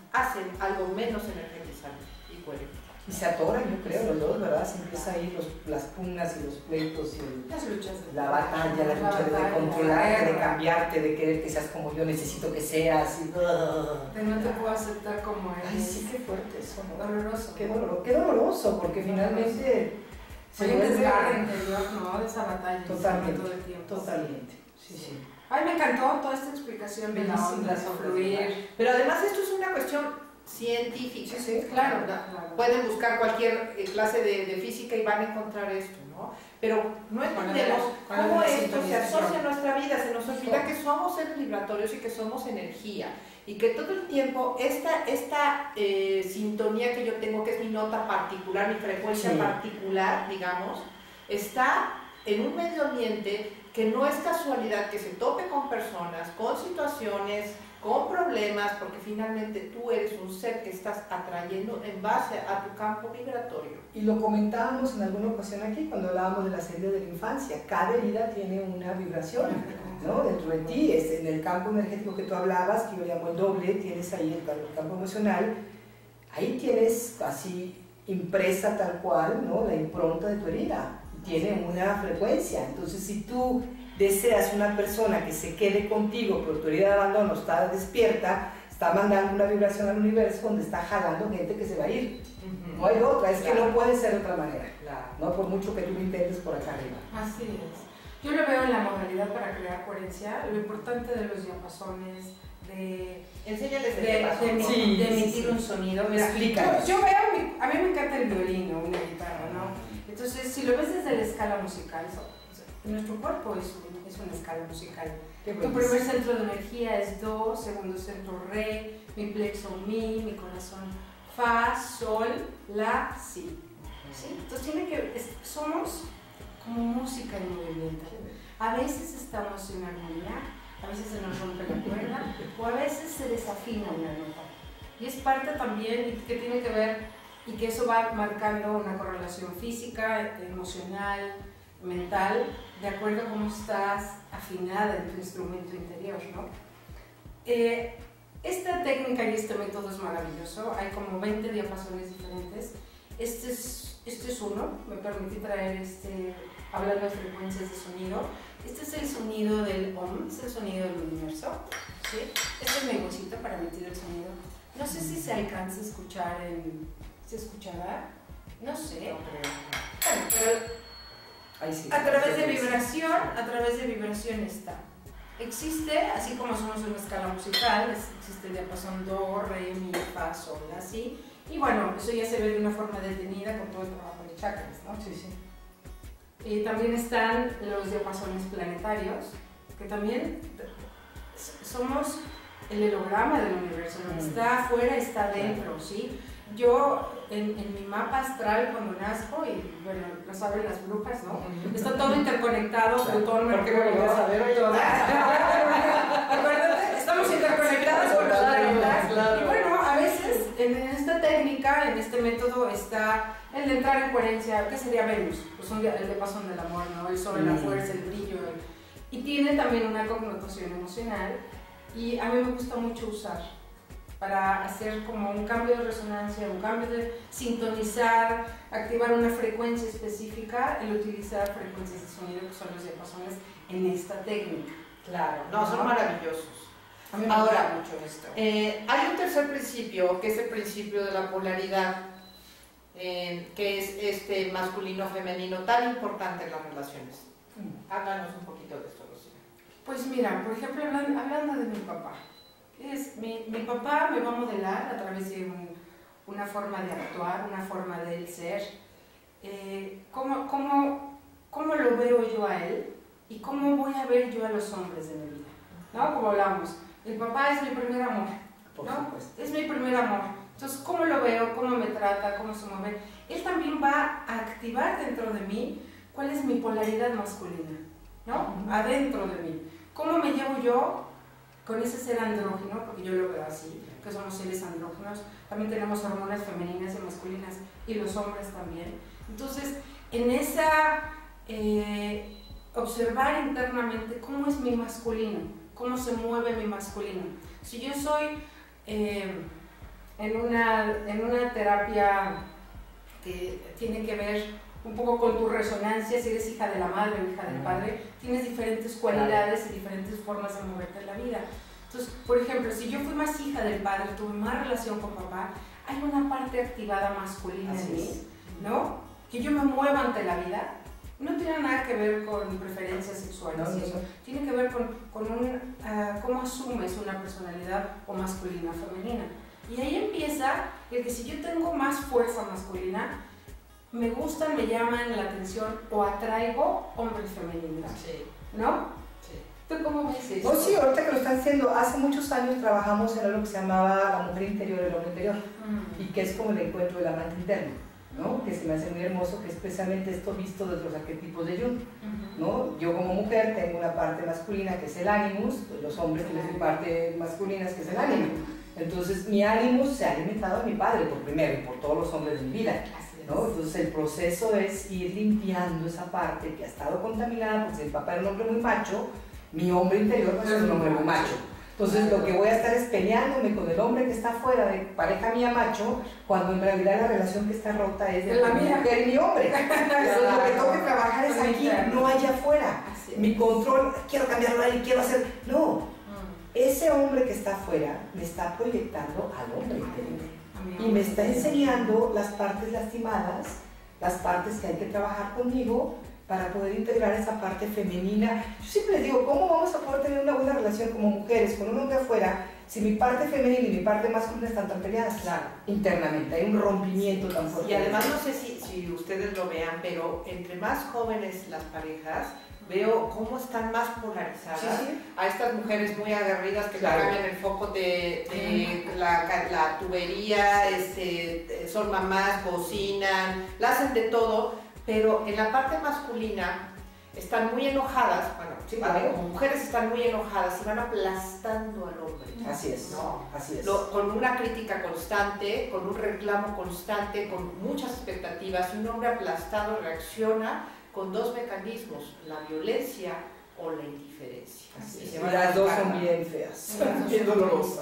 hacen algo menos energizante y coherente. Y se atoran, yo creo, los dos, ¿verdad? Se empieza ahí los, las pugnas y los pleitos y el, las luchas, la batalla, la lucha de, de controlarte, de cambiarte, de querer que seas como yo necesito que seas. Y, uh, de no te puedo aceptar como eres. Ay, sí, qué fuerte eso, ¿no? Doloroso. Qué doloroso, qué doloroso, porque finalmente se vuelve un desgarre interior, ¿no? De esa batalla. Totalmente, todo el tiempo. Totalmente, sí, sí. Ay, me encantó toda esta explicación de la onda, de fluir. Pero además esto es una cuestión científica. Sí, sí, claro, claro. Pueden buscar cualquier clase de, de física y van a encontrar esto, ¿no? Pero no entendemos cómo esto se asocia a nuestra vida, se nos olvida que somos seres vibratorios y que somos energía. Y que todo el tiempo esta, esta eh, sintonía que yo tengo, que es mi nota particular, mi frecuencia sí. particular, digamos, está en un medio ambiente que no es casualidad que se tope con personas, con situaciones, con problemas, porque finalmente tú eres un ser que estás atrayendo en base a tu campo vibratorio. Y lo comentábamos en alguna ocasión aquí cuando hablábamos de las heridas de la infancia. Cada herida tiene una vibración, ¿no? Dentro de ti, es en el campo energético que tú hablabas, que yo le llamo el doble, tienes ahí el, el campo emocional, ahí tienes así impresa tal cual, ¿no? La impronta de tu herida, tiene una frecuencia. Entonces, si tú deseas una persona que se quede contigo, pero tu herida de abandono está despierta, está mandando una vibración al universo donde está jalando gente que se va a ir. Uh-huh. No hay otra, es claro. que no puede ser de otra manera, claro. No por mucho que tú lo intentes por acá arriba. Así es. Yo lo veo en la modalidad para crear coherencia, lo importante de los diapasones, de, Enséñales el de, de, de, sí, de emitir sí, sí. un sonido. Me explica. Yo, yo veo, mi, a mí me encanta el violín o una guitarra, ¿no? Entonces, si lo ves desde la escala musical, nuestro cuerpo es, un, es una escala musical. Tu primer centro de energía es Do, segundo centro Re, mi plexo Mi, mi corazón Fa, Sol, La, Si. ¿Sí? Entonces tiene que, es, somos como música en movimiento. A veces estamos en armonía, a veces se nos rompe la cuerda o a veces se desafina una nota. Y es parte también que tiene que ver y que eso va marcando una correlación física, emocional, mental, de acuerdo a cómo estás afinada en tu instrumento interior, ¿no? Eh, esta técnica y este método es maravilloso, hay como veinte diapasones diferentes. Este es, este es uno, me permití traer este, hablando de frecuencias de sonido. Este es el sonido del Om, es el sonido del universo, ¿sí? Este es mi huesito para emitir el sonido. No sé si se alcanza a escuchar en... ¿Se escuchará? No sé. Bueno, pero Ahí sí, a través de vibración, a través de vibración está. Existe, así como somos en una escala musical, existe el diapasón Do, Re, Mi, Fa, Sol, La, Si. Y bueno, eso ya se ve de una forma detenida con todo el trabajo de chakras, ¿no? Sí, sí. Y también están los diapasones planetarios, que también somos el holograma del universo. Lo que está afuera está dentro, ¿sí? Yo, en, en mi mapa astral, cuando nazco, y bueno, lo saben las brujas, ¿no? Está todo interconectado, Plutón, Mercurio, todo. Acuérdate, estamos interconectados con los planetas. Y bueno, a veces en esta técnica, en este método, está el de entrar en coherencia, ¿qué sería Venus? Pues un, el diapasón del amor, ¿no? El sol, la fuerza, el brillo. El, y tiene también una connotación emocional, y a mí me gusta mucho usar para hacer como un cambio de resonancia, un cambio de sintonizar, activar una frecuencia específica, el utilizar frecuencias de sonido que son los diapasones en esta técnica. Claro, no, son maravillosos. A mí me Ahora, gusta mucho esto. Eh, hay un tercer principio, que es el principio de la polaridad, eh, que es este masculino-femenino tan importante en las relaciones. Mm. Háblanos un poquito de esto, Rocío. Pues mira, por ejemplo, hablando, hablando de mi papá. Es, mi, mi papá me va a modelar a través de un, una forma de actuar, una forma de él ser. Eh, cómo, cómo, ¿Cómo lo veo yo a él y cómo voy a ver yo a los hombres de mi vida? ¿No? Como hablamos, el papá es mi primer amor, ¿no? Es mi primer amor. Entonces, ¿cómo lo veo? ¿Cómo me trata? ¿Cómo se mueve? Él también va a activar dentro de mí cuál es mi polaridad masculina, ¿no? Adentro de mí. ¿Cómo me llevo yo con ese ser andrógeno? Porque yo lo veo así, que somos seres andrógenos. También tenemos hormonas femeninas y masculinas, y los hombres también. Entonces, en esa... Eh, observar internamente cómo es mi masculino, cómo se mueve mi masculino. Si yo soy... Eh, en una, en una terapia que tiene que ver un poco con tu resonancia, si eres hija de la madre o hija del padre, tienes diferentes cualidades y diferentes formas de moverte en la vida. Entonces, por ejemplo, si yo fui más hija del padre, tuve más relación con papá, hay una parte activada masculina en mí, ¿no? Que yo me mueva ante la vida. No tiene nada que ver con preferencias sexuales, no, no, no. Tiene que ver con, con un, uh, cómo asumes una personalidad o masculina o femenina. Y ahí empieza el que si yo tengo más fuerza masculina, me gustan, me llaman la atención o atraigo hombres femeninos, sí. ¿no? Sí. ¿Tú cómo ves eso? Oh, sí, ahorita que lo están haciendo, hace muchos años trabajamos en algo que se llamaba la mujer interior y el hombre interior, mm. y que es como el encuentro del amante interno, ¿no? Que se me hace muy hermoso, que es precisamente esto visto desde los arquetipos de Jung, ¿no? Yo como mujer tengo una parte masculina que es el animus, los hombres tienen su parte masculina que es el ánimo. Entonces mi animus se ha alimentado a mi padre por primero y por todos los hombres de mi vida, ¿no? Entonces el proceso es ir limpiando esa parte que ha estado contaminada, porque si el papá era un hombre muy macho, mi hombre interior va a ser un hombre muy macho. Entonces lo que voy a estar es peleándome con el hombre que está fuera de pareja mía macho, cuando en realidad la relación que está rota es de la mi mujer y mi hombre. Entonces lo que tengo que trabajar es aquí, no allá afuera. Mi control, quiero cambiarlo a él, quiero hacer... No, ese hombre que está afuera me está proyectando al hombre interior. Y me está enseñando las partes lastimadas, las partes que hay que trabajar conmigo, para poder integrar esa parte femenina. Yo siempre les digo, ¿cómo vamos a poder tener una buena relación como mujeres con un hombre afuera si mi parte femenina y mi parte masculina están tan peleadas? Claro, internamente, hay un rompimiento tan fuerte. Y además no sé si, si ustedes lo vean, pero entre más jóvenes las parejas, veo cómo están más polarizadas. Sí, sí. A estas mujeres muy aguerridas que claro. cambian el foco de, de la, la tubería, este, son mamás, cocinan, la hacen de todo. Pero en la parte masculina están muy enojadas, bueno, sí, claro. como mujeres están muy enojadas y van aplastando al hombre. Así es, ¿no? Así es. Lo, con una crítica constante, con un reclamo constante, con muchas expectativas, y un hombre aplastado reacciona con dos mecanismos, la violencia o la indiferencia. Así es. Y las dos son bien feas, bien dolorosas.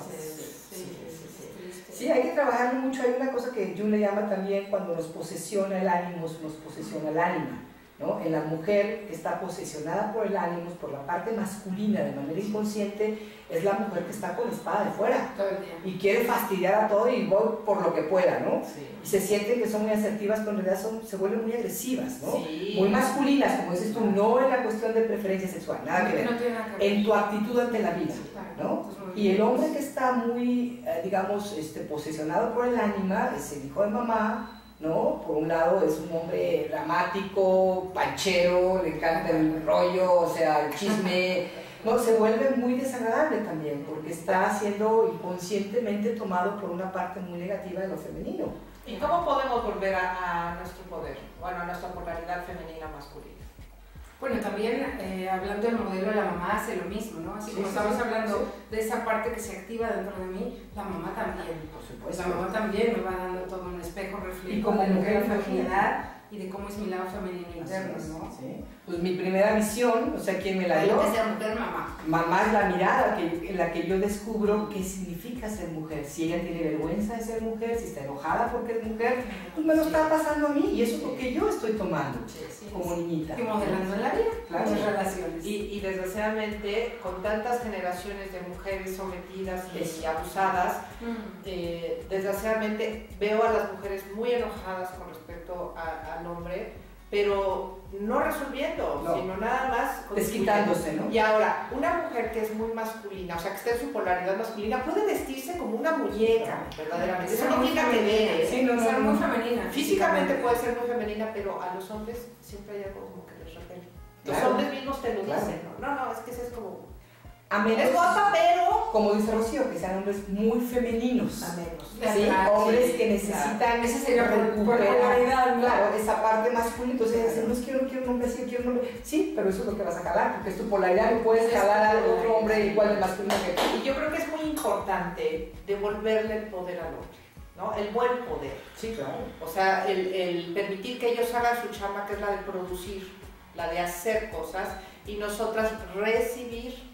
Sí, hay que trabajarlo mucho. Hay una cosa que Jung le llama también cuando nos posesiona el ánimo, nos posesiona el ánima, ¿no? En la mujer que está posesionada por el ánimo, por la parte masculina de manera inconsciente, es la mujer que está con la espada de fuera todo el día y quiere fastidiar a todo y voy por lo que pueda, ¿no? Sí. Y se sienten que son muy asertivas, pero en realidad son, se vuelven muy agresivas, ¿no? Sí. Muy masculinas, como dices tú, no en la cuestión de preferencia sexual, nada que ver, no tiene nada que ver. En tu actitud ante la vida, ¿no? Y el hombre que está muy, eh, digamos, este, posesionado por el ánima, es el hijo de mamá, ¿no? Por un lado es un hombre dramático, panchero, le encanta el rollo, o sea, el chisme, no, se vuelve muy desagradable también, porque está siendo inconscientemente tomado por una parte muy negativa de lo femenino. ¿Y cómo podemos volver a, a nuestro poder? Bueno, a nuestra polaridad femenina-masculina. Bueno, también eh, hablando del modelo de la mamá hace lo mismo, ¿no? Así sí, como sí, estamos sí, hablando sí. de esa parte que se activa dentro de mí, la mamá también. Por supuesto. La mamá también me va dando todo un espejo reflejo y como de lo que mujer es la feminidad y de cómo es mi lado femenino interno, ¿no? Sí. Pues mi primera visión, o sea, ¿quién me la dio? Que sea mujer, mamá. Mamá es la mirada que, en la que yo descubro qué significa ser mujer. Si ella tiene vergüenza de ser mujer, si está enojada porque es mujer, pues me lo está pasando a mí y eso es lo que yo estoy tomando sí, sí, como sí. niñita. Y modelando en la vida, claro. muchas relaciones. Y, y desgraciadamente, con tantas generaciones de mujeres sometidas y, y abusadas, mm. eh, desgraciadamente veo a las mujeres muy enojadas con respecto a, al hombre, pero no resolviendo, no. sino nada más desquitándose, ¿no? Y ahora, una mujer que es muy masculina, o sea, que está en su polaridad masculina, puede vestirse como una muñeca, verdaderamente. Eso no tiene que ver, sí, no, no, ser no, muy femenina. Físicamente puede ser muy femenina, pero a los hombres siempre hay algo como que les repele. Los claro. hombres mismos te lo claro. dicen, ¿no? No, no, es que eso es como... A menos, es guapa, pero... Como dice Rocío, que sean hombres muy femeninos. A menos. ¿Sí? Hombres que necesitan claro. Esa sería recuperar, ¿no? Claro, esa parte masculina. Entonces, dicen, no es que yo no quiero un hombre así, yo quiero un hombre... Sí, pero eso es lo que vas a jalar, porque es tu polaridad, no puedes jalar a otro hombre igual de masculino que tú. Y yo creo que es muy importante devolverle el poder al hombre, ¿no? El buen poder. Sí, claro. O sea, el, el permitir que ellos hagan su chamba, que es la de producir, la de hacer cosas, y nosotras recibir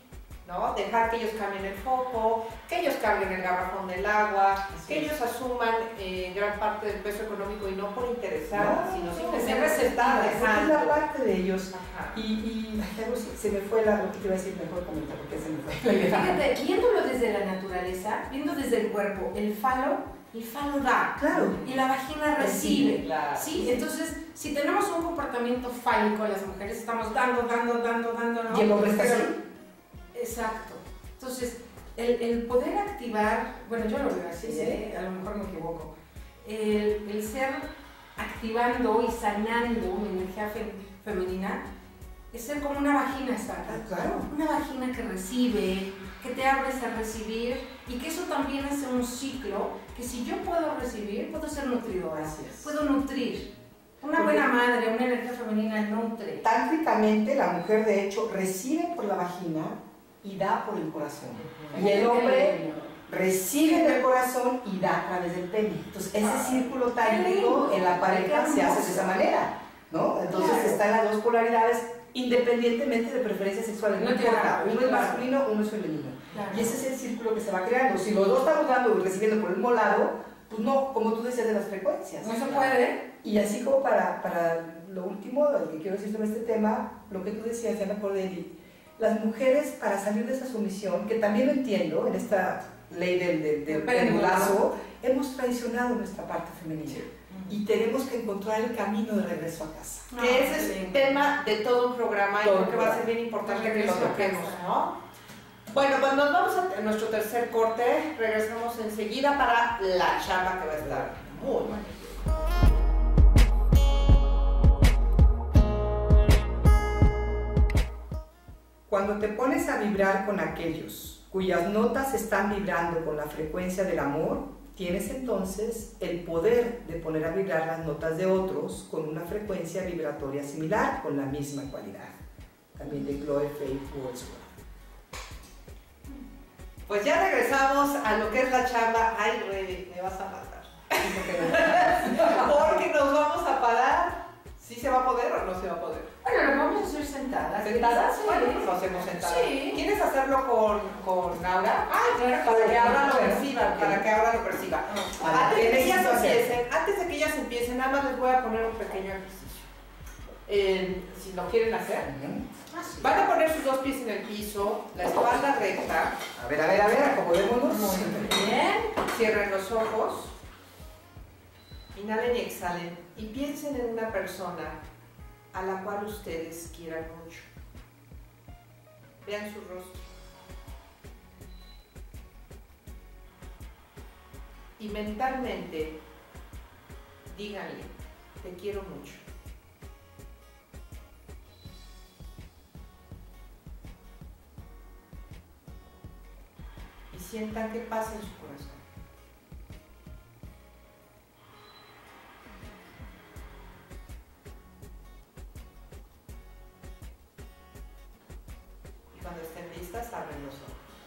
¿no? Dejar que ellos cambien el foco, que ellos carguen el garrafón del agua, Así que es. ellos asuman eh, gran parte del peso económico y no por interesar, No, sino no, simplemente ser se está receptivas, esa es la dejando. parte de ellos. Ajá. Y, y ay, algo se, se me fue la, lo que te iba a decir, mejor comentar porque se me fue la idea. Fíjate, viéndolo desde la naturaleza, viendo desde el cuerpo, el falo, el falo da. Claro. Y la vagina recibe. Claro. Sí, entonces, si tenemos un comportamiento fálico, las mujeres estamos dando, dando, dando, dando, ¿no? Y el hombre está Pero- así. Exacto. Entonces, el, el poder activar, bueno, yo lo veo así, Sí. ¿eh? A lo mejor me equivoco, el, el ser activando y sanando mi energía fe- femenina, es ser como una vagina sana. Ah, claro. Una vagina que recibe, que te abres a recibir y que eso también hace un ciclo que si yo puedo recibir, puedo ser nutridora, Así es. puedo nutrir. Una Porque- buena madre, una energía femenina nutre. Tántricamente, la mujer de hecho recibe por la vagina y da por el corazón. Y el hombre recibe del corazón y da a través del pene. Entonces, ese círculo tántrico en la pareja se hace de esa manera, ¿no? Entonces, Claro. están las dos polaridades independientemente de preferencias sexuales. No No tiene importa, nada, uno es claro. masculino, uno es femenino. Claro. Y ese es el círculo que se va creando. Si los dos estamos dando y recibiendo por el mismo lado, pues no, como tú decías de las frecuencias. No se puede. Y así como para, para lo último, lo que quiero decir sobre este tema, lo que tú decías, ya me acordé, Eli, las mujeres para salir de esa sumisión, que también lo entiendo en esta ley del, del, del, del lazo, hemos traicionado nuestra parte femenina y tenemos que encontrar el camino de regreso a casa. No, Que ese es sí. el tema de todo un programa y Todo creo que va a ser programa. bien importante que lo Regreso a toquemos, casa. ¿no? Bueno, pues nos vamos a nuestro tercer corte, regresamos enseguida para la chamba que va a estar muy buena. Cuando te pones a vibrar con aquellos cuyas notas están vibrando con la frecuencia del amor, tienes entonces el poder de poner a vibrar las notas de otros con una frecuencia vibratoria similar, con la misma cualidad. También de Chloe Faith Wordsworth. Pues ya regresamos a lo que es la chamba. Ay, güey, me vas a matar. Porque nos vamos a parar. ¿Sí se va a poder o no se va a poder? Bueno, lo vamos a hacer sentadas. ¿Sentadas? Sí. Bueno, pues lo hacemos sentadas. Sí. ¿Quieres hacerlo con, con Aura? Ah, claro. Para que ahora lo Bueno, perciba, ok. para que ahora lo perciba. Ah, Antes de que ellas necesito hacer? empiecen, antes de que ellas empiecen, nada más les voy a poner un pequeño ejercicio. Eh, si lo quieren hacer, Ujú. Ah, sí. van a poner sus dos pies en el piso, la espalda recta, A ver, a ver, a ver, acomodémonos. Muy bien. cierren los ojos, inhalen y exhalen y piensen en una persona a la cual ustedes quieran mucho. Vean su rostro. Y mentalmente díganle, te quiero mucho. Y sientan qué pasa en su corazón. Y cuando estén listas, abren los ojos.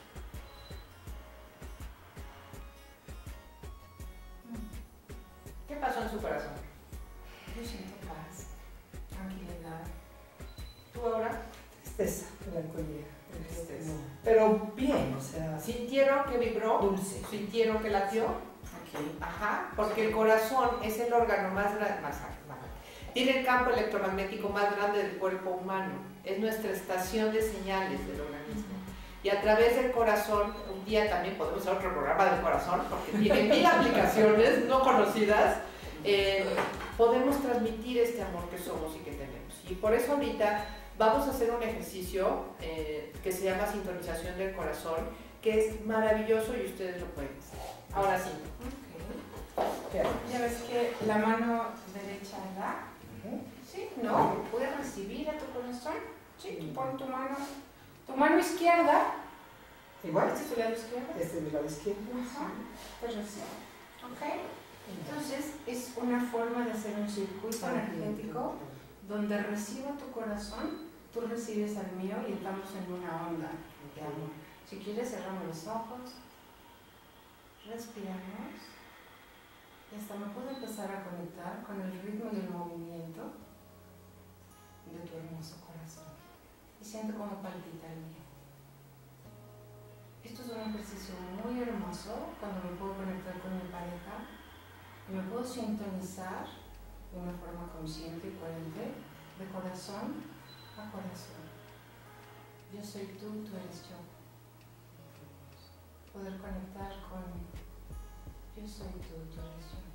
¿Qué pasó en su corazón? Yo siento paz, tranquilidad. ¿Tú ahora? Tristeza, melancolía. Tristeza. Pero bien, o sea, ¿Sintieron que vibró? dulce. ¿Sintieron que latió? Ok. Ajá, porque el corazón es el órgano más grande, más, más- tiene el campo electromagnético más grande del cuerpo humano. Es nuestra estación de señales del organismo. Y a través del corazón, un día también podemos hacer otro programa del corazón, porque tiene mil aplicaciones no conocidas, eh, podemos transmitir este amor que somos y que tenemos. Y por eso ahorita vamos a hacer un ejercicio eh, que se llama sintonización del corazón, que es maravilloso y ustedes lo pueden hacer. Ahora sí. Ok. Ya ves que la mano derecha da. Ujú. Sí, ¿no? Puedes recibir a tu corazón. Sí, tú pon tu mano. Tu mano izquierda. Igual, ¿Este es tu lado izquierdo? este es mi lado izquierdo. Ajá. Pues recibe. Ok. Entonces es una forma de hacer un circuito energético donde recibo tu corazón, tú recibes al mío y estamos en una onda de amor. Si quieres cerramos los ojos, respiramos y hasta me puedo empezar a conectar con el ritmo y el movimiento de tu hermoso corazón. Y siento cómo palpita el mío. Esto es un ejercicio muy hermoso cuando me puedo conectar con mi pareja y me puedo sintonizar de una forma consciente y coherente, de corazón a corazón. Yo soy tú, tú eres yo. Poder conectar con yo soy tú, tú eres yo.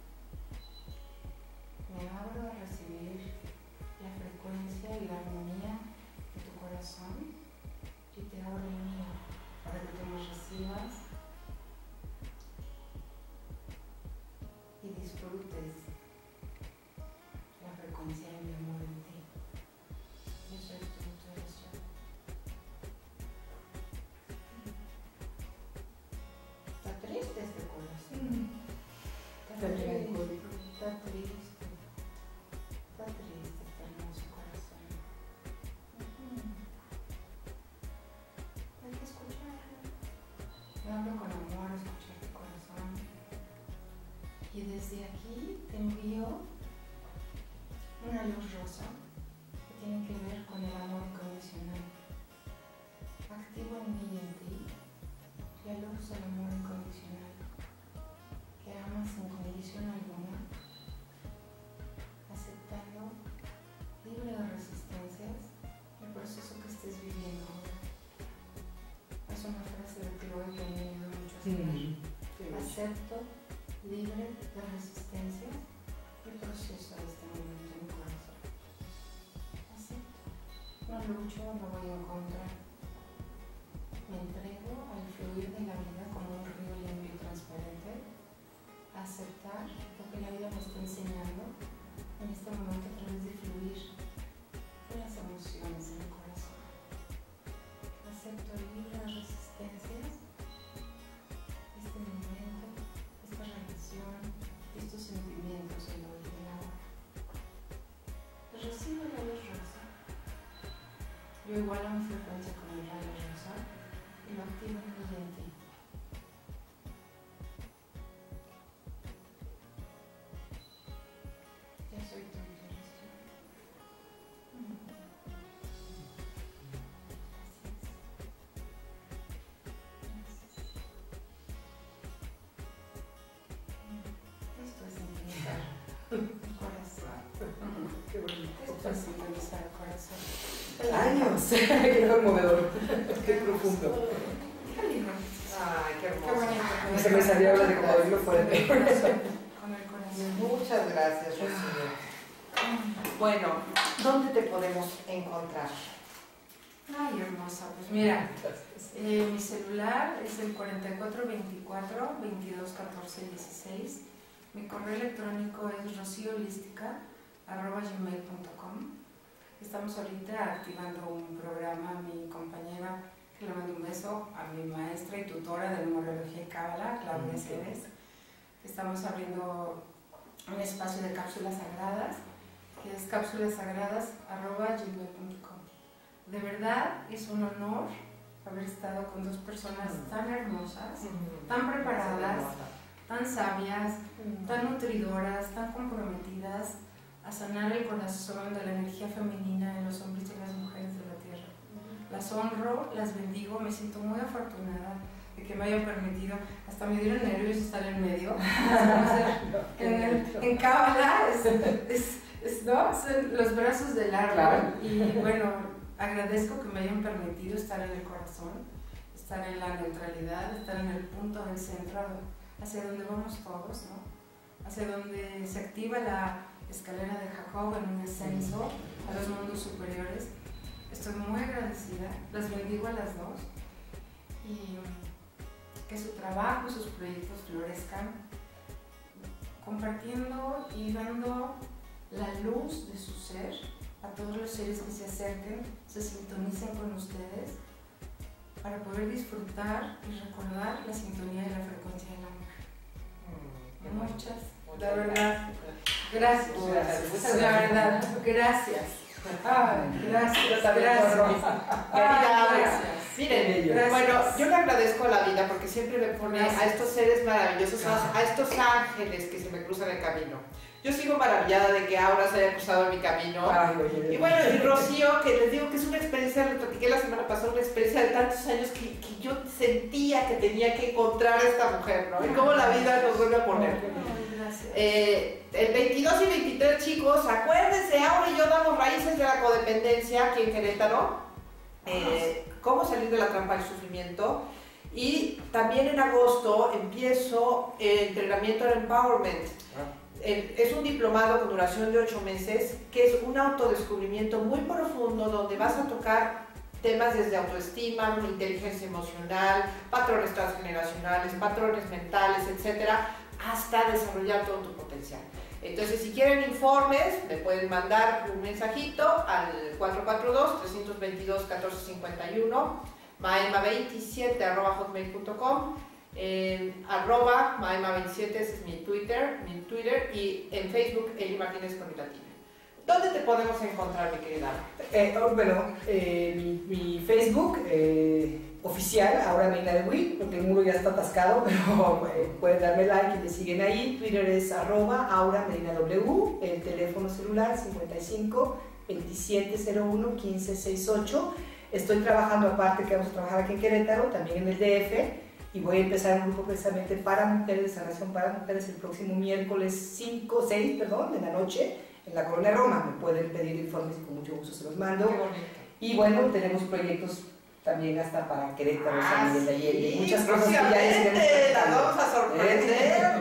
Me abro a recibir la frecuencia y la armonía de tu corazón y te abro el mío para que tú me recibas y disfrutes la frecuencia de mi amor en ti. Yo soy tú, tú eres yo. Está triste este corazón. Está triste, está triste, está triste este hermoso corazón. Hay que escucharlo. Me hablo con amor, escuchar tu corazón. Y desde aquí te envío una luz rosa que tiene que ver con el amor incondicional. Activo en mí y en ti la luz del amor incondicional, que amas sin condición alguna, aceptando, libre de resistencias, el proceso que estés viviendo ahora. Es una frase de Chloe que me ayudó mucho a saber. Sí. Acepto, libre de resistencias, el proceso de este momento en mi corazón. Acepto. No lucho, no voy en contra. Me entrego al fluir de la vida como un río limpio y transparente, a aceptar lo que la vida me está enseñando en este momento a través de fluir con las emociones en el corazón. Acepto libre de resistencias este momento, esta relación, estos sentimientos en hoy y en ahora. Recibo la luz rosa. Yo igualo mi frecuencia con el rayo rosa y lo activo en mí y en ti. Ya soy tú, tú eres yo. Gracias. Esto es sintonizar el corazón. Qué bonito. Esto es sintonizar el corazón. Años. Qué conmovedor. Qué profundo. Qué lindo. Ay, qué hermoso. Qué bonito. Se me salió la de cocodrilo fuerte. Con el corazón. Con el corazón. Muchas gracias, Rocío. Bueno, ¿dónde te podemos encontrar? Ay, hermosa. Pues mira, eh, mi celular es el cuarenta y cuatro veinticuatro veintidós catorce dieciséis. Mi correo electrónico es rocioholística arroba gmail punto com. Estamos ahorita activando un programa a mi compañera, que le mando un beso, a mi maestra y tutora de numerología y cábala, Claudia Cebes. Estamos abriendo un espacio de cápsulas sagradas, que es cápsulasagradas arroba gmail punto com. De verdad es un honor haber estado con dos personas tan hermosas, tan preparadas, tan sabias, tan nutridoras, tan comprometidas a sanar el corazón de la energía femenina en los hombres y las mujeres de la tierra. Las honro, las bendigo, me siento muy afortunada de que me hayan permitido, hasta me dieron nervios estar en medio. en, el, en Cábala es, es, es, ¿no? Son los brazos del árbol. Claro. Y bueno, agradezco que me hayan permitido estar en el corazón, estar en la neutralidad, estar en el punto del centro, hacia donde vamos todos, ¿no? Hacia donde se activa la escalera de Jacob en un ascenso a los mundos superiores. Estoy muy agradecida, las bendigo a las dos y que su trabajo, sus proyectos florezcan, compartiendo y dando la luz de su ser a todos los seres que se acerquen, se sintonicen con ustedes para poder disfrutar y recordar la sintonía de la frecuencia del amor. Mm, muchas, muchas, la verdad, gracias, gracias, gracias. La verdad, gracias. Ay, gracias, gracias. Ay, gracias. Miren, Gracias. bueno, yo le agradezco a la vida porque siempre me pone Gracias. a estos seres maravillosos, a, a estos ángeles que se me cruzan el camino. Yo sigo maravillada de que Aura se haya cruzado en mi camino. Ay, oye, y bueno, y Rocío, que les digo que es una experiencia, lo platiqué la semana pasada, una experiencia de tantos años que, que yo sentía que tenía que encontrar a esta mujer, ¿no? Y cómo la vida nos vuelve a poner. Eh, el veintidós y veintitrés, chicos, acuérdense, Aura y yo damos raíces de la codependencia aquí en Querétaro. Eh, cómo salir de la trampa del sufrimiento. Y también en agosto empiezo el entrenamiento en Empowerment. Es un diplomado con duración de ocho meses, que es un autodescubrimiento muy profundo donde vas a tocar temas desde autoestima, inteligencia emocional, patrones transgeneracionales, patrones mentales, etcétera, hasta desarrollar todo tu potencial. Entonces, si quieren informes, me pueden mandar un mensajito al cuatro cuatro dos, tres dos dos, uno cuatro cinco uno, maema veintisiete arroba hotmail punto com. En arroba maema veintisiete, ese es mi Twitter, mi Twitter, y en Facebook Eli Martínez con mi latina. ¿Dónde te podemos encontrar, mi querida? Eh, oh, bueno, eh, mi, mi Facebook eh, oficial, Aura Medina de Wii, porque el muro ya está atascado, pero eh, pueden darme like y me siguen ahí. Twitter es arroba Aura Medina W, el teléfono celular cincuenta y cinco, veintisiete cero uno, quince sesenta y ocho. Estoy trabajando aparte, que vamos a trabajar aquí en Querétaro, también en el D F. Y voy a empezar un grupo precisamente para mujeres, de sanación para mujeres, el próximo miércoles cinco, seis, perdón, de la noche, en la Colonia Roma. Me pueden pedir informes y con mucho gusto se los mando. Qué bonito. Y bueno, tenemos proyectos también hasta para Querétaro, ah, San Miguel de Allende. Sí, muchas cosas que ya les iremos las vamos a sorprender.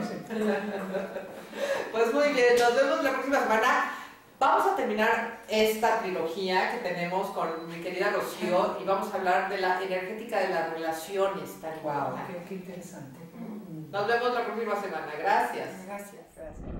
Pues muy bien, nos vemos la próxima semana. Vamos a terminar esta trilogía que tenemos con mi querida Rocío y vamos a hablar de la energética de las relaciones. Tal wow, qué, qué interesante. Nos vemos la próxima semana. Gracias. Gracias. Gracias.